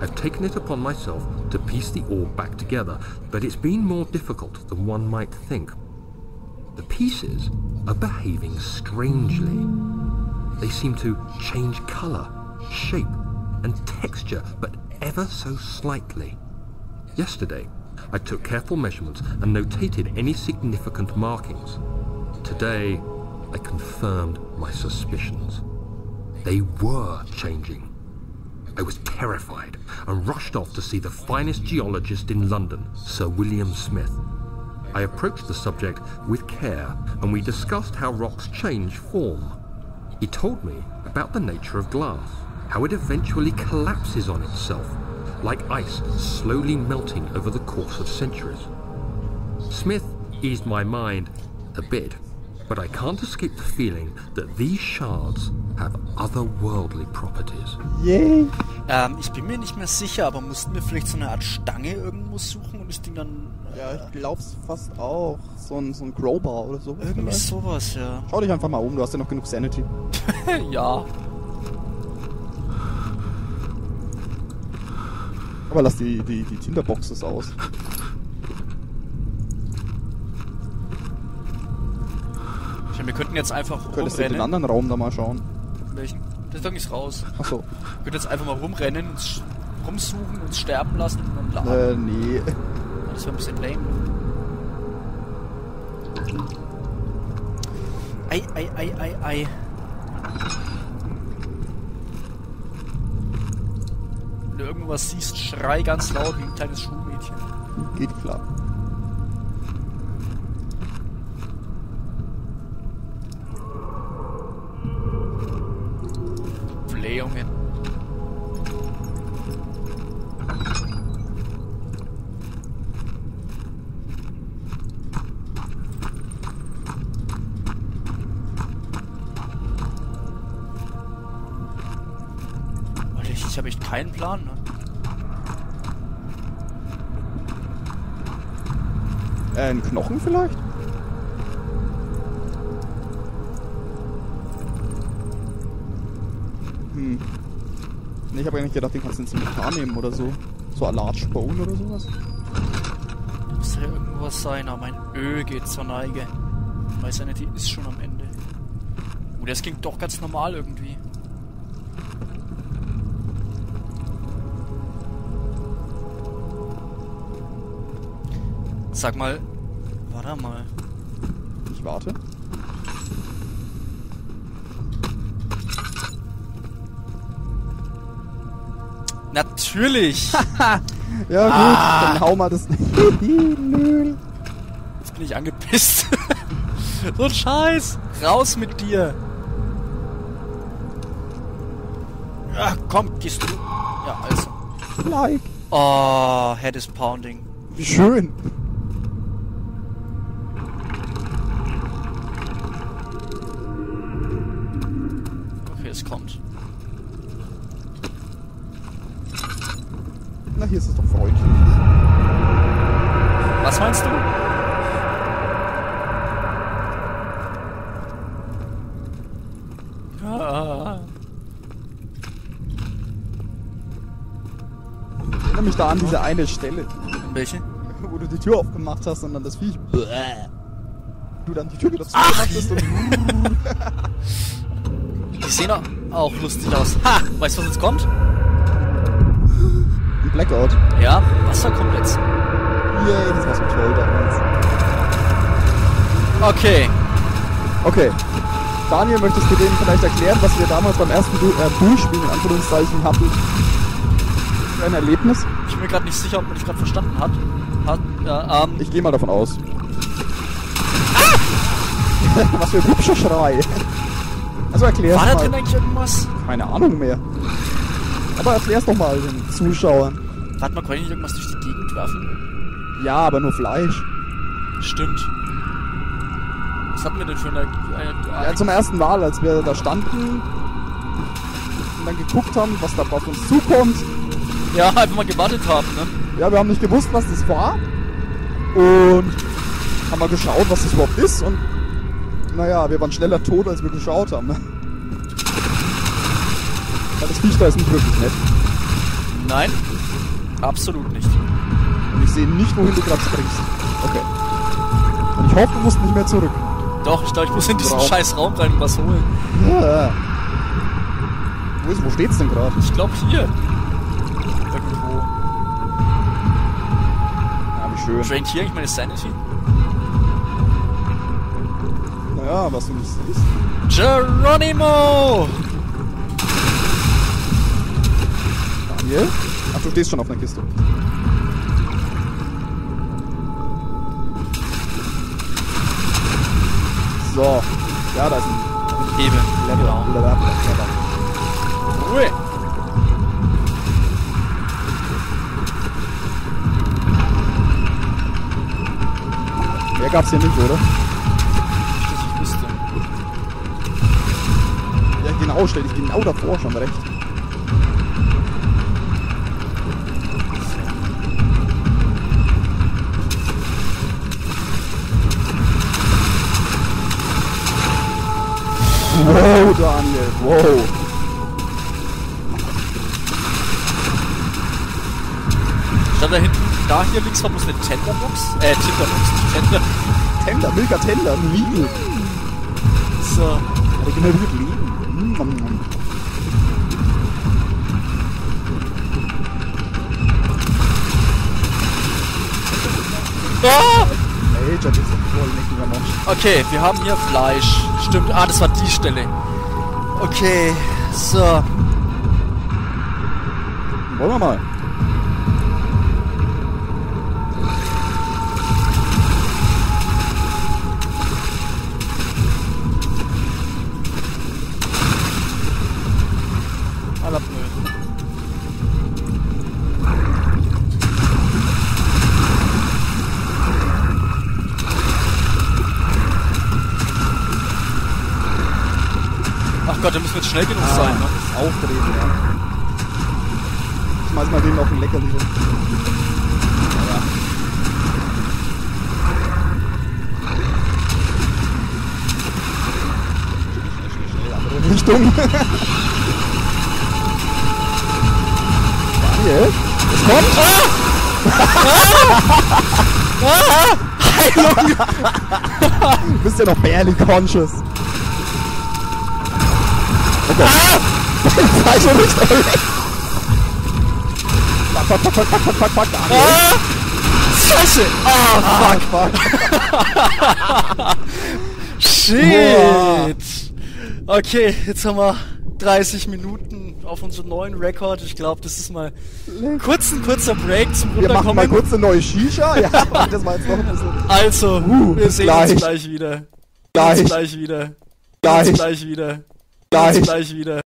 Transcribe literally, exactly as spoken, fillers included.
I've taken it upon myself to piece the orb back together, but it's been more difficult than one might think. The pieces are behaving strangely. They seem to change colour, shape, and texture, but ever so slightly. Yesterday, I took careful measurements and notated any significant markings. Today, I confirmed my suspicions. They were changing. I was terrified and rushed off to see the finest geologist in London, Sir William Smith. I approached the subject with care and we discussed how rocks change form. He told me about the nature of glass, how it eventually collapses on itself, like ice slowly melting over the course of centuries. Smith eased my mind a bit, but I can't escape the feeling that these shards have otherworldly properties. Yay! Ähm, ich bin mir nicht mehr sicher, aber mussten wir vielleicht so eine Art Stange irgendwo suchen und das Ding dann... Äh, ja, ich glaub's fast auch. So ein, so ein Crowbar oder so. Irgendwie vielleicht? Sowas, ja. Schau dich einfach mal um, du hast ja noch genug Sanity. Ja. Aber lass die, die, die Tinderboxes aus. Ich meine, wir könnten jetzt einfach rumrennen. Könntest du in den anderen Raum da mal schauen? Welchen? Das Ding ist raus. Achso. Wir könnten jetzt einfach mal rumrennen, uns rumsuchen, uns sterben lassen und dann laden. Äh, nee. Das wäre ein bisschen lame. Ei, ei, ei, ei, ei. Wenn du irgendwas siehst, schrei ganz laut wie ein kleines Schulmädchen. Geht klar. Blähungen. Ich habe echt keinen Plan, ne? Äh, ein Knochen vielleicht? Hm. Ne, ich habe eigentlich gedacht, den kannst du ins Inventar nehmen oder so. So ein Large Bone oder sowas. Muss ja irgendwas sein, aber mein Ö geht zur Neige. Meine Sanity ist schon am Ende. Oh, das klingt doch ganz normal irgendwie. Sag mal, warte mal. Ich warte. Natürlich! Ja gut, ah. Dann hau mal das... Jetzt bin ich angepisst. So ein Scheiß! Raus mit dir! Ja, komm, gehst du. Ja, also. Like. Oh, Head is pounding. Wie schön! Es kommt. Na, hier ist es doch freundlich. Was meinst du? Ah. Ich erinnere mich da an diese eine Stelle. Welche? Wo du die Tür aufgemacht hast und dann das Viech... Du dann die Tür wieder zugemacht hast und... Die sehen auch lustig aus. Ha! Weißt du, was jetzt kommt? Ein Blackout. Ja, Wasser kommt jetzt. Yay, das war so toll damals. Okay. Okay. Daniel, möchtest du denen vielleicht erklären, was wir damals beim ersten du äh, Durchspielen in Anführungszeichen hatten? Für ein Erlebnis? Ich bin mir gerade nicht sicher, ob man dich gerade verstanden hat. hat ja, ähm. Ich gehe mal davon aus. Ah! Was für ein hübscher Schrei. Also erklär's mal. War da drin eigentlich irgendwas? Keine Ahnung mehr. Aber erklär's doch mal den Zuschauern. Warte mal, kann ich nicht irgendwas durch die Gegend werfen? Ja, aber nur Fleisch. Stimmt. Was hatten wir denn für eine... eine ja, zum ersten Mal, als wir da standen und dann geguckt haben, was da auf uns zukommt. Ja, einfach mal gewartet haben, ne? Ja, wir haben nicht gewusst, was das war. Und haben mal geschaut, was das überhaupt ist. Und naja, wir waren schneller tot, als wir geschaut haben. Ne? Ja, das Viech da ist nicht wirklich nett. Nein, absolut nicht. Und ich sehe nicht, wohin du gerade springst. Okay. Und ich hoffe, du musst nicht mehr zurück. Doch, ich glaube, ich muss in diesen Raum. scheiß Raum rein und was holen. Ja. Wo, ist, wo steht's denn gerade? Ich glaube hier. Irgendwo. Ja, wie schön. Draint hier eigentlich meine Sanity? Naja, was du nicht siehst. Geronimo! Daniel? Ach, du stehst schon auf einer Kiste. So. Ja, da ist ein Eben. Level. Genau. Level up, Level up. Ui. Mehr gab's hier nicht, oder? Nicht, dass ich wüsste. Ja, genau, stell dich genau davor, schon recht. Wow, Daniel, wow. Stand da hinten, da hier links war bloß eine Tenderbox. Äh, Tinderbox, nicht Tender. Tender, Milka Tender, ein Lidl. So. Regeneriert Leben. Mm, mm, mm. Ah! Ey, das ist ein vollleckiger Mensch. Okay, wir haben hier Fleisch. Stimmt, ah, das war die Stelle. Okay, so. Wollen wir mal. Alapnö. Ach Gott, da müssen wir jetzt schnell genug sein, ne? Aufdrehen, ja. Ich schmeiß mal den auf den Leckerli. Ja. Andere Richtung. Daniel, es kommt! Heilung! Du bist ja noch barely conscious. Okay. Ah! Falsche Richtung. Fuck, fuck, fuck, fuck, fuck, fuck, fuck, Daniel. Ah! Scheiße! Oh, Ah, fuck! fuck. Shit! Okay, jetzt haben wir dreißig Minuten auf unseren neuen Rekord. Ich glaube, das ist mal kurz ein kurzer Break zum Wir machen mal Runterkommen. kurz eine neue Shisha. Ja, das war jetzt noch ein bisschen. Also, Uh, wir sehen gleich. uns gleich wieder. Wir sehen Gleich. uns gleich wieder. Wir sehen Gleich. uns gleich wieder. Wir sehen Gleich. uns gleich wieder.